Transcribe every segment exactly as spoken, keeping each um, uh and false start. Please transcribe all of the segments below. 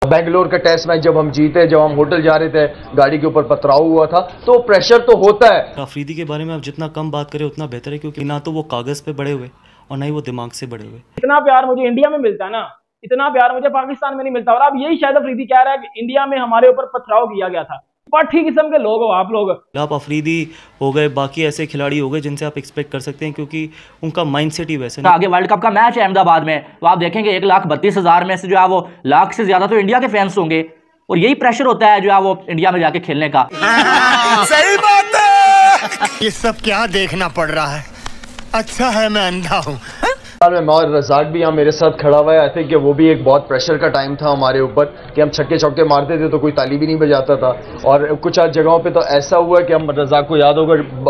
बेंगलोर का test match जब हम जीते, जब हम होटल जा रहे थे, गाड़ी के ऊपर पथराव हुआ था, तो प्रेशर तो होता है। अफरीदी के बारे में आप जितना कम बात करें उतना बेहतर है, क्योंकि ना तो वो कागज पे बड़े हुए और ना ही वो दिमाग से बड़े हुए। इतना प्यार मुझे इंडिया में मिलता है ना, इतना प्यार मुझे पाकिस्तान में नहीं मिलता। और अब यही शायद अफरीदी कह रहा है कि इंडिया में हमारे ऊपर पथराव किया गया था। पाठी किस्म के लोग हो आप लोग। आप अफरीदी हो गए, बाकी ऐसे खिलाड़ी हो गए जिनसे आप एक्सपेक्ट कर सकते हैं, क्योंकि उनका माइंडसेट ही वैसे। आगे वर्ल्ड कप का मैच है अहमदाबाद में, तो आप देखेंगे एक लाख बत्तीस हजार में से जो है वो लाख से ज्यादा तो इंडिया के फैंस होंगे, और यही प्रेशर होता है जो है वो इंडिया में जाके खेलने का। सही बात है। ये सब क्या देखना पड़ रहा है, अच्छा है मैं अंधा हूँ। और रज़ाक भी यहाँ मेरे साथ खड़ा हुआ है। आई थिंक कि वो भी एक बहुत प्रेशर का टाइम था हमारे ऊपर कि हम छक्के चौके मारते थे तो कोई ताली भी नहीं बजाता था। और कुछ जगहों पे तो ऐसा हुआ कि हम, रज़ाक को याद होगा,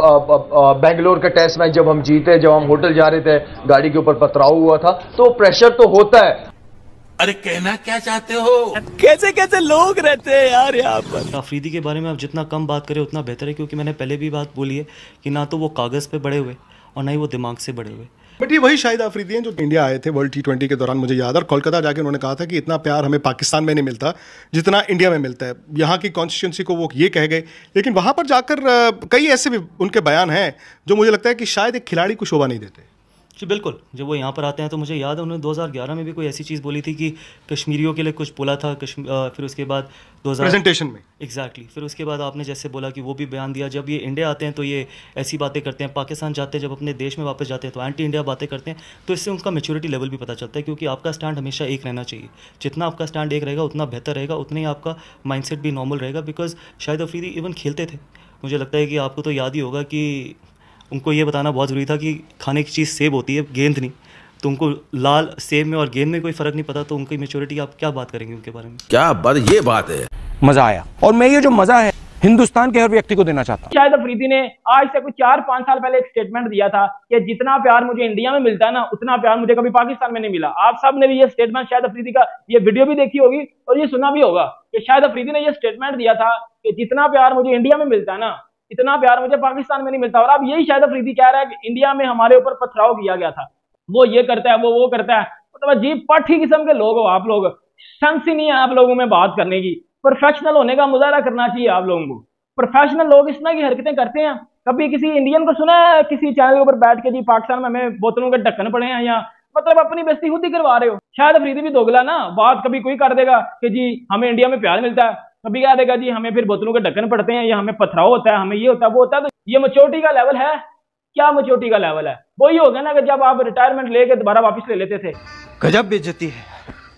बेंगलोर का टेस्ट मैच जब हम जीते, जब हम होटल जा रहे थे, गाड़ी के ऊपर पथराव हुआ था, तो प्रेशर तो होता है। अरे कहना क्या चाहते हो? कैसे कैसे लोग रहते हैं यार यहाँ पर। अफरीदी के बारे में आप जितना कम बात करें उतना बेहतर है, क्योंकि मैंने पहले भी बात बोली है कि ना तो वो कागज़ पे बड़े हुए और ना ही वो दिमाग से बड़े हुए। बट ये वही शायद अफरीदी हैं जो इंडिया आए थे वर्ल्ड टी ट्वेंटी के दौरान, मुझे याद है, और कोलकाता जाके उन्होंने कहा था कि इतना प्यार हमें पाकिस्तान में नहीं मिलता जितना इंडिया में मिलता है। यहाँ की कॉन्स्टिट्यूंसी को वो ये कह गए, लेकिन वहाँ पर जाकर कई ऐसे भी उनके बयान हैं जो मुझे लगता है कि शायद एक खिलाड़ी को शोभा नहीं देते। जी बिल्कुल, जब वो यहाँ पर आते हैं तो मुझे याद है उन्होंने दो हज़ार ग्यारह में भी कोई ऐसी चीज़ बोली थी कि कश्मीरियों के लिए कुछ बोला था। कश्मीर फिर उसके बाद दो हज़ार प्रेजेंटेशन में एग्जैक्टली फिर उसके बाद आपने जैसे बोला कि वो भी बयान दिया, जब ये इंडिया आते हैं तो ये ऐसी बातें करते हैं, पाकिस्तान जाते हैं जब अपने देश में वापस जाते हैं तो एंटी इंडिया बातें करते हैं। तो इससे उनका मैच्योरिटी लेवल भी पता चलता है, क्योंकि आपका स्टैंड हमेशा एक रहना चाहिए। जितना आपका स्टैंड एक रहेगा उतना बेहतर रहेगा, उतना ही आपका माइंडसेट भी नॉर्मल रहेगा। बिकॉज शायद अफरीदी इवन खेलते थे, मुझे लगता है कि आपको तो याद ही होगा कि उनको ये बताना बहुत ज़रूरी था कि खाने की चीज़ सेब होती है, गेंद नहीं। तो उनको लाल सेब में और गेंद में कोई फ़र्क नहीं पता, तो उनकी मैच्योरिटी आप क्या बात करेंगे उनके बारे में? क्या बात, ये बात है। मजा आया, और मैं ये जो मजा है हिंदुस्तान के हर व्यक्ति को देना चाहता हूँ। शायद अफरीदी ने आज से कुछ चार पांच साल पहले एक स्टेटमेंट दिया था कि जितना प्यार मुझे इंडिया में मिलता है ना, उतना प्यार मुझे कभी पाकिस्तान में नहीं मिला। आप सब ने भी ये स्टेटमेंट, शायद अफरीदी का ये वीडियो भी देखी होगी और ये सुना भी होगा कि शायद अफरीदी ने ये स्टेटमेंट दिया था कि जितना प्यार मुझे इंडिया में मिलता है ना, इतना प्यार मुझे पाकिस्तान में नहीं मिलता। और अब यही शायद अफरीदी कह रहा है कि इंडिया में हमारे ऊपर पथराव किया गया था, वो ये करता है, वो वो करता है। मतलब अजीब पाठी किस्म के लोग हो आप लोग। सेंस ही नहीं है आप लोगों में बात करने की। प्रोफेशनल होने का मुजाहरा करना चाहिए आप लोगों को। प्रोफेशनल लोग इस तरह की हरकतें करते हैं। कभी किसी इंडियन को सुना है किसी चैनल के ऊपर बैठ के जी पाकिस्तान में हमें बोतलों के ढक्कन पड़े हैं, या मतलब अपनी बेइज्जती खुद ही करवा रहे हो। शायद अफरीदी भी दोगला ना बात कभी कोई कर देगा कि जी हमें इंडिया में प्यार मिलता है, कभी कह देगा जी हमें फिर बोतलों के ढक्कन पड़ते हैं, या हमें पथराव होता है, हमें ये होता है वो होता है। तो ये मैच्योरिटी का लेवल है क्या? मैच्योरिटी का लेवल है वही हो गया ना कि जब आप रिटायरमेंट लेके दोबारा वापस ले लेते थे। गजब बेइज्जती है।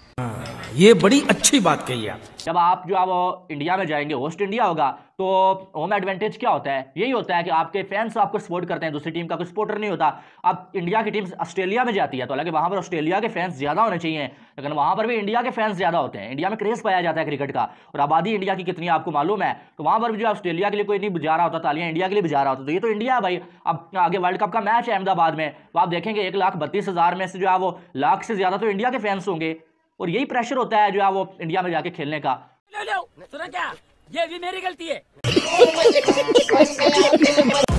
ये बड़ी अच्छी बात कही है। जब आप जो है वो इंडिया में जाएंगे, होस्ट इंडिया होगा, तो होम एडवांटेज क्या होता है? यही होता है कि आपके फैंस आपको सपोर्ट करते हैं, दूसरी टीम का कोई सपोर्टर नहीं होता। अब इंडिया की टीम ऑस्ट्रेलिया में जाती है तो हालांकि वहां पर ऑस्ट्रेलिया के फैंस ज्यादा होने चाहिए, लेकिन वहां पर भी इंडिया के फैंस ज्यादा होते हैं। इंडिया में क्रेज पाया जाता है क्रिकेट का, और आबादी इंडिया की कितनी आपको मालूम है। तो वहां पर भी जो ऑस्ट्रेलिया के लिए कोई नहीं बजा रहा होता तालियां, इंडिया के लिए बजा रहा होता। तो ये तो इंडिया है भाई। अब आगे वर्ल्ड कप का मैच है अहमदाबाद में, तो आप देखेंगे एक लाख बत्तीस हजार में से जो है वो लाख से ज्यादा तो इंडिया के फैंस होंगे, और यही प्रेशर होता है जो है वो इंडिया में जाके खेलने का। लो लो सुना क्या, ये भी मेरी गलती है।